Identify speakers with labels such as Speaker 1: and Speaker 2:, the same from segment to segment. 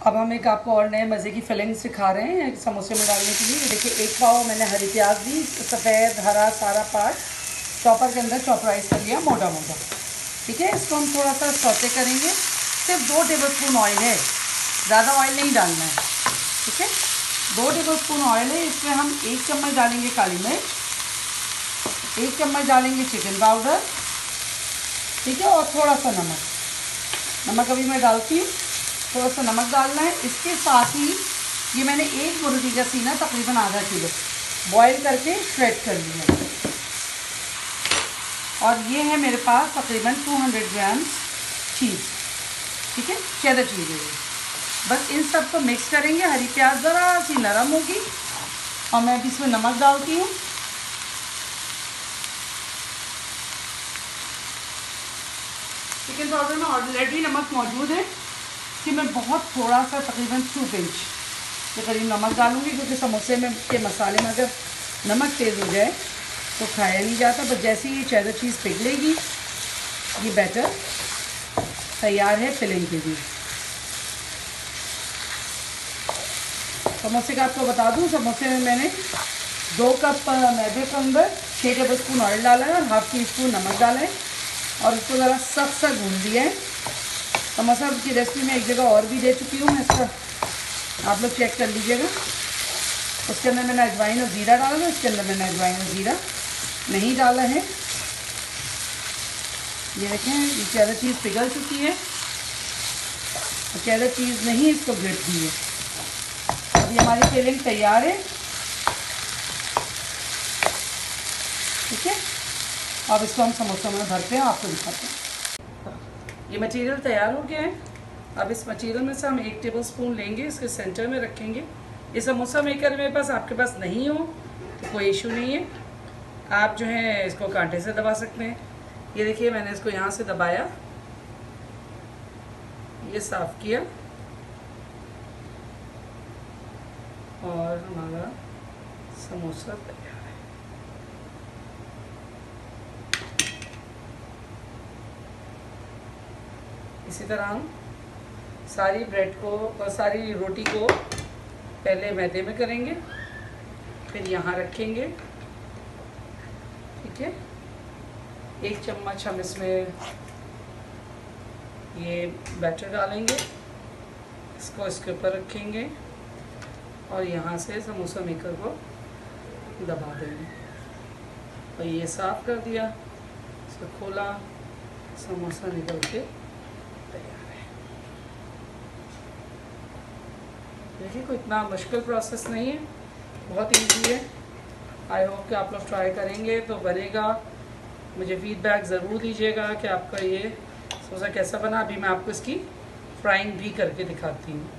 Speaker 1: अब हम एक आपको और नए मज़े की फिलिंग सिखा रहे हैं समोसे में डालने के लिए। ये देखिए, एक पाव मैंने हरी प्याज दी, सफ़ेद हरा सारा पार्ट चॉपर के अंदर चॉपराइज कर लिया मोटा मोटा। ठीक है, इसको हम थोड़ा सा सौते करेंगे। सिर्फ 2 टेबलस्पून ऑयल है, ज़्यादा ऑयल नहीं डालना है। ठीक है, 2 टेबलस्पून ऑयल है। इसमें हम 1 चम्मच डालेंगे काली मिर्च, 1 चम्मच डालेंगे चिकन पाउडर। ठीक है, और थोड़ा सा नमक अभी मैं डालती हूँ। थोड़ा सा नमक डालना है। इसके साथ ही ये मैंने एक मुर्गी का सीना तकरीबन आधा किलो बॉईल करके श्रेड कर लिया है। और ये है मेरे पास तकरीबन 200 ग्राम चीज़। ठीक है, चेडर चीज़ है। बस इन सब को मिक्स करेंगे। हरी प्याज ज़रा सी नरम होगी और मैं अभी इसमें नमक डालती हूँ। चिकन पाउडर में ऑलरेडी नमक मौजूद है कि मैं बहुत थोड़ा सा तकरीबन 2 पिंच के करीब नमक डालूंगी, क्योंकि समोसे में के मसाले में अगर नमक तेज़ हो जाए तो खाया नहीं जाता। बस जैसे ही ये चेडर चीज़ पिघलेगी, ये बैटर तैयार है फिलिंग के लिए। समोसे का आपको बता दूं, समोसे में मैंने 2 कप मैदे के अंदर 6 टेबलस्पून ऑयल डाला है और ½ टीस्पून नमक डाला है और इसको ज़रा सख्त सा गूंद दिया है। समोसा की रेसिपी मैं एक जगह और भी दे चुकी हूँ, इसका आप लोग चेक कर लीजिएगा। उसके अंदर मैंने अजवाइन और ज़ीरा डाला था, इसके अंदर मैंने अजवाइन और ज़ीरा नहीं डाला है। ये देखें, ये चेडर चीज़ पिघल चुकी है और चेडर चीज़ नहीं इसको ग्रिप दी है। अभी हमारी फिलिंग तैयार है। ठीक है, अब इसको हम समोसों में भरते हैं, आपको दिखाते हैं। ये मटेरियल तैयार हो गया है। अब इस मटेरियल में से हम 1 टेबलस्पून लेंगे, इसके सेंटर में रखेंगे। ये समोसा मेकर मेरे पास आपके पास नहीं हो तो कोई इशू नहीं है, आप जो है इसको कांटे से दबा सकते हैं। ये देखिए, मैंने इसको यहाँ से दबाया, ये साफ़ किया और हमारा समोसा तैयार है। इसी तरह हम सारी ब्रेड को और सारी रोटी को पहले मैदे में करेंगे, फिर यहाँ रखेंगे। ठीक है, 1 चम्मच हम इसमें ये बैटर डालेंगे, इसको इसके ऊपर रखेंगे और यहाँ से समोसा मेकर को दबा देंगे। और ये साफ़ कर दिया, इसको खोला, समोसा निकल के तैयार है। देखिए, कोई इतना मुश्किल प्रोसेस नहीं है, बहुत इजी है। आई होप कि आप लोग ट्राई करेंगे तो बनेगा। मुझे फीडबैक ज़रूर दीजिएगा कि आपका ये समोसा कैसा बना। अभी मैं आपको इसकी फ्राइंग भी करके दिखाती हूँ।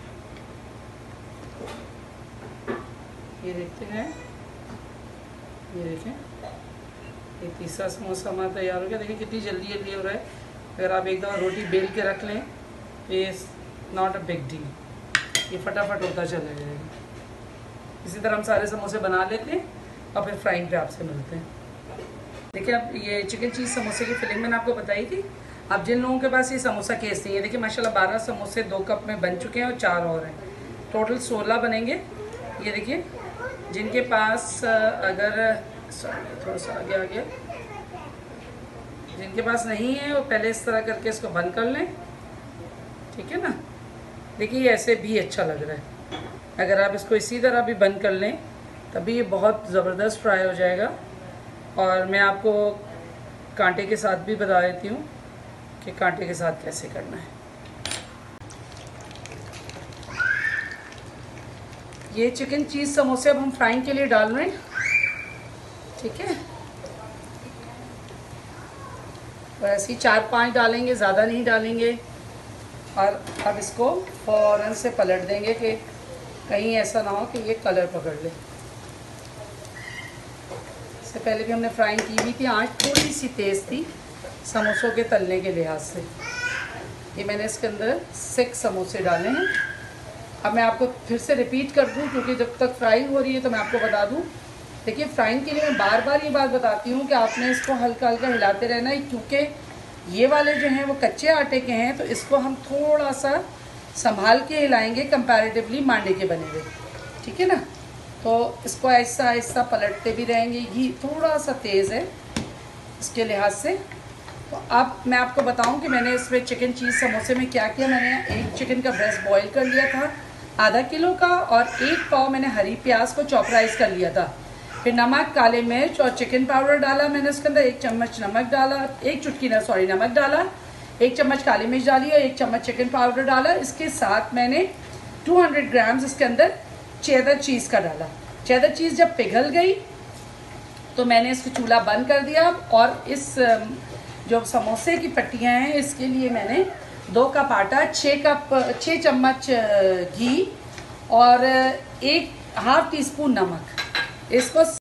Speaker 1: ये देखते हैं, ये देखें, ये तीसरा समोसा हमारा तैयार हो गया। देखिए कितनी जल्दी जल्दी हो रहा है। अगर आप एक दफ़ा रोटी बेल के रख लें तो ये नॉट अ बिग डील, ये फटाफट होता चला जाएगा। इसी तरह हम सारे समोसे बना लेते हैं और फिर फ्राइंग पे आपसे मिलते हैं। देखिए, अब ये चिकन चीज़ समोसे की फिलिंग मैंने आपको बताई थी। अब जिन लोगों के पास ये समोसा केस नहीं है, देखिए माशाल्लाह 12 समोसे 2 कप में बन चुके हैं और 4 और हैं, टोटल 16 बनेंगे। ये देखिए, जिनके पास अगर थोड़ा सा आगे आ गया, जिनके पास नहीं है वो पहले इस तरह करके इसको बंद कर लें। ठीक है ना, देखिए ऐसे भी अच्छा लग रहा है। अगर आप इसको इसी तरह भी बंद कर लें तभी ये बहुत ज़बरदस्त फ्राई हो जाएगा। और मैं आपको कांटे के साथ भी बता देती हूँ कि कांटे के साथ कैसे करना है। ये चिकन चीज़ समोसे अब हम फ्राइंग के लिए डाल रहे हैं। ठीक है, वैसे ही 4-5 डालेंगे, ज़्यादा नहीं डालेंगे। और अब इसको फ़ौरन से पलट देंगे कि कहीं ऐसा ना हो कि ये कलर पकड़ ले। इससे पहले भी हमने फ्राइंग की हुई थी, आँच थोड़ी सी तेज़ थी समोसों के तलने के लिहाज से। ये मैंने इसके अंदर 6 समोसे डाले हैं। अब मैं आपको फिर से रिपीट कर दूं, क्योंकि जब तक फ्राइंग हो रही है तो मैं आपको बता दूं। देखिए, फ्राइंग के लिए मैं बार बार ये बात बताती हूँ कि आपने इसको हल्का हल्का हिलाते रहना है, क्योंकि ये वाले जो हैं वो कच्चे आटे के हैं, तो इसको हम थोड़ा सा संभाल के हिलाएंगे कंपैरेटिवली मांडे के बने हुए, ठीक है ना। तो इसको ऐसा ऐसा पलटते भी रहेंगे। घी थोड़ा सा तेज़ है इसके लिहाज से। तो अब मैं आपको बताऊं कि मैंने इसमें चिकन चीज़ समोसे में क्या किया। मैंने एक चिकन का ब्रेस्ट बॉईल कर लिया था आधा किलो का, और 1 पाव मैंने हरी प्याज को चॉपराइज कर लिया था। फिर नमक, काले मिर्च और चिकन पाउडर डाला मैंने उसके अंदर। 1 चम्मच नमक डाला, 1 चुटकी नमक डाला, 1 चम्मच काली मिर्च डाली और 1 चम्मच चिकन पाउडर डाला। इसके साथ मैंने 200 ग्राम्स इसके अंदर चेदर चीज़ का डाला। चेदर चीज़ जब पिघल गई तो मैंने इसको चूल्हा बंद कर दिया। और इस जो समोसे की पट्टियाँ हैं इसके लिए मैंने 2 कप आटा, 6 चम्मच घी और 1 हाफ टी स्पून नमक, इसको